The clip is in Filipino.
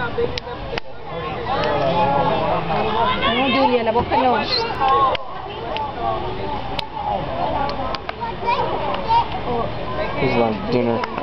Ano, Julia? Labok ka, no? He's like dinner.